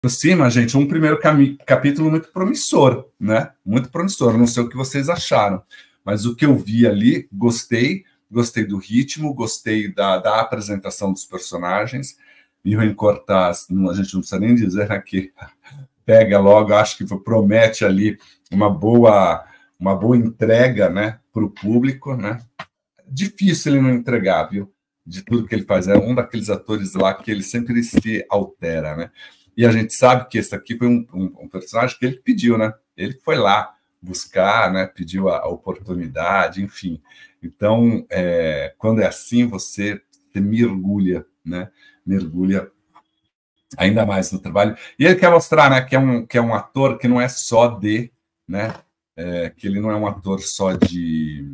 Aproxima, gente, um primeiro capítulo muito promissor, né? Muito promissor. Não sei o que vocês acharam, mas o que eu vi ali, gostei do ritmo, gostei da apresentação dos personagens. Miriam Cortaz, a gente não precisa nem dizer, né, que pega logo, acho que promete ali uma boa entrega, né, para o público, né? Difícil ele não entregar, viu? De tudo que ele faz. É um daqueles atores lá que ele sempre se altera, né? E a gente sabe que esse aqui foi um personagem que ele pediu, né? Ele foi lá buscar, né? Pediu a oportunidade, enfim. Então, quando é assim, você mergulha, né? Mergulha ainda mais no trabalho. E ele quer mostrar, né, que é um ator que não é só né? Que ele não é um ator só de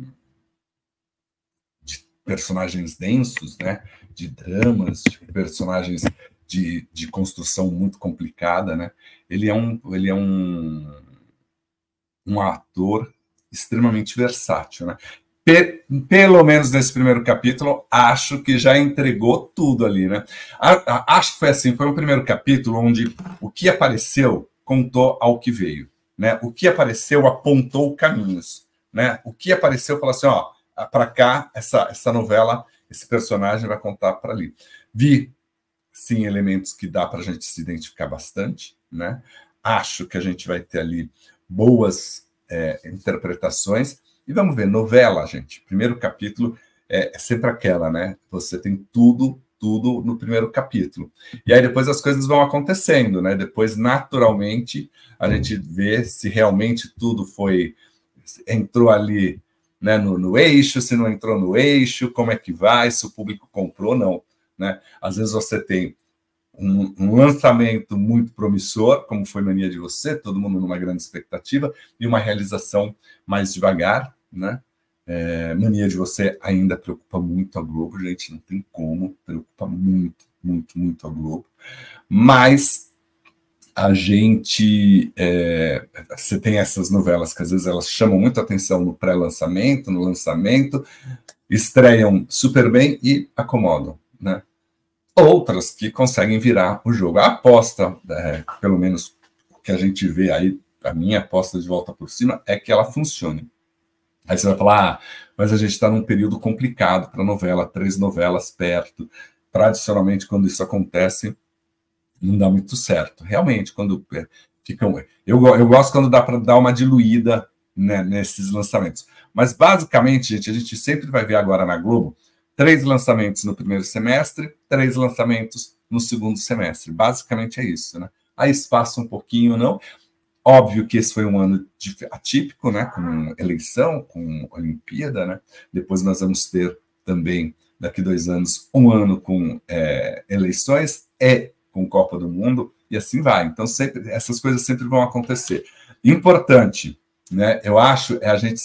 personagens densos, né? De dramas, de personagens de construção muito complicada, né? Ele é um ator extremamente versátil, né? Pelo menos nesse primeiro capítulo, acho que já entregou tudo ali, né? Acho que foi assim, foi um primeiro capítulo onde o que apareceu contou ao que veio, né? O que apareceu apontou caminhos, né? O que apareceu falou assim, ó, para cá, essa novela, esse personagem vai contar para ali. Vi, sim, elementos que dá para a gente se identificar bastante, né? Acho que a gente vai ter ali boas interpretações. E vamos ver, novela, gente. Primeiro capítulo é sempre aquela, né? Você tem tudo no primeiro capítulo. E aí depois as coisas vão acontecendo, né? Depois, naturalmente, a gente vê se realmente tudo entrou ali, né, no eixo, se não entrou no eixo, como é que vai, se o público comprou ou não, né? Às vezes você tem um lançamento muito promissor, como foi Mania de Você, todo mundo numa grande expectativa, e uma realização mais devagar, né? Mania de Você ainda preocupa muito a Globo, gente, não tem como, preocupa muito, muito, muito a Globo, mas a gente, você tem essas novelas que às vezes elas chamam muito atenção no pré-lançamento, no lançamento, estreiam super bem e acomodam, né? Outras que conseguem virar o jogo. A aposta, pelo menos o que a gente vê aí, a minha aposta de Volta por Cima, é que ela funcione. Aí você vai falar, mas a gente está num período complicado para novela, 3 novelas perto. Tradicionalmente, quando isso acontece, não dá muito certo. Realmente, quando ficam... Eu gosto quando dá para dar uma diluída, né, nesses lançamentos. Mas, basicamente, gente, a gente sempre vai ver agora na Globo 3 lançamentos no primeiro semestre, 3 lançamentos no segundo semestre. Basicamente é isso, né? Aí espaço um pouquinho, não. Óbvio que esse foi um ano atípico, né? Com eleição, com Olimpíada, né? Depois nós vamos ter também, daqui 2 anos, um ano com eleições e com Copa do Mundo, e assim vai. Então, sempre, essas coisas sempre vão acontecer. Importante, né? Eu acho, a gente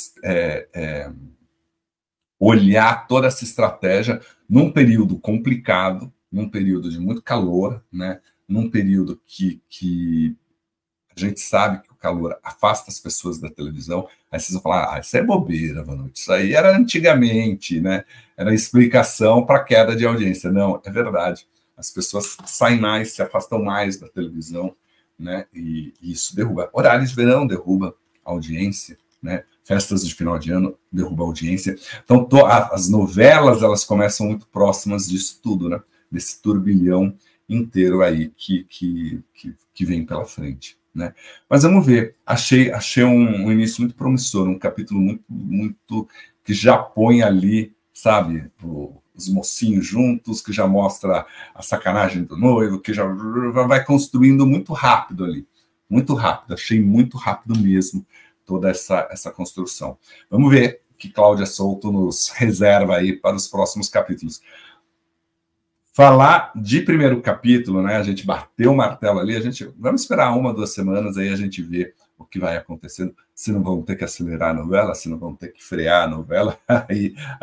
olhar toda essa estratégia num período complicado, num período de muito calor, né? Num período que a gente sabe que o calor afasta as pessoas da televisão. Aí vocês vão falar, isso é bobeira, Vanucci, isso aí era antigamente, né? Era explicação para a queda de audiência. Não, é verdade. As pessoas saem mais, se afastam mais da televisão, né? E isso derruba. Horários de verão derruba a audiência, né? Festas de final de ano derruba a audiência. Então, as novelas, elas começam muito próximas disso tudo, né? Desse turbilhão inteiro aí que vem pela frente, né? Mas vamos ver. Achei um início muito promissor, um capítulo muito, muito que já põe ali, sabe, os mocinhos juntos, que já mostra a sacanagem do noivo, que já vai construindo muito rápido ali. Muito rápido. Achei muito rápido mesmo toda essa construção. Vamos ver o que Cláudia Souto nos reserva aí para os próximos capítulos. Falar de primeiro capítulo, né? A gente bateu o martelo ali, vamos esperar 1, 2 semanas, aí a gente vê o que vai acontecendo, se não vão ter que acelerar a novela, se não vão ter que frear a novela, aí